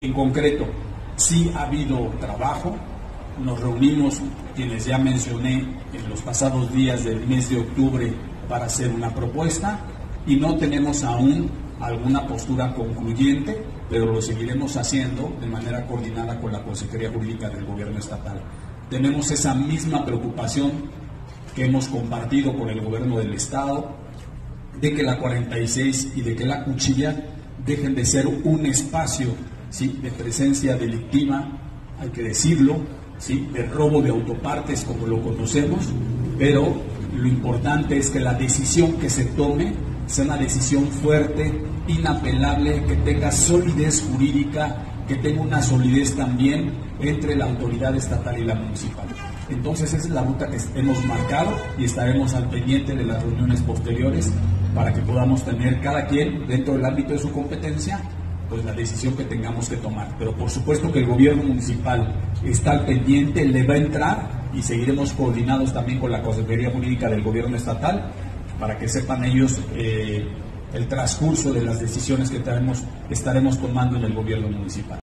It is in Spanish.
En concreto, sí ha habido trabajo, nos reunimos, quienes ya mencioné, en los pasados días del mes de octubre para hacer una propuesta y no tenemos aún alguna postura concluyente, pero lo seguiremos haciendo de manera coordinada con la Consejería Jurídica del Gobierno Estatal. Tenemos esa misma preocupación que hemos compartido con el Gobierno del Estado, de que la 46 y de que la Cuchilla dejen de ser un espacio, ¿sí?, de presencia delictiva, hay que decirlo, ¿sí?, de robo de autopartes como lo conocemos, pero lo importante es que la decisión que se tome sea una decisión fuerte, inapelable, que tenga solidez jurídica, que tenga una solidez también entre la autoridad estatal y la municipal. Entonces esa es la ruta que hemos marcado y estaremos al pendiente de las reuniones posteriores para que podamos tener cada quien dentro del ámbito de su competencia pues la decisión que tengamos que tomar. Pero por supuesto que el gobierno municipal está al pendiente, le va a entrar y seguiremos coordinados también con la Consejería Jurídica del Gobierno Estatal para que sepan ellos el transcurso de las decisiones que estaremos tomando en el gobierno municipal.